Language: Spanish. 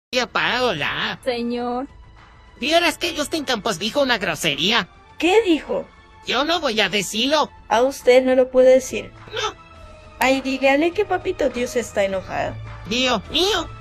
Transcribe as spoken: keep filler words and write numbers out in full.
Tía Paola, Señor. ¿vieras que Justin Campos dijo una grosería? ¿Qué dijo? Yo no voy a decirlo. A usted no lo puede decir. No. Ay, dígale que papito Dios está enojado. Dios mío.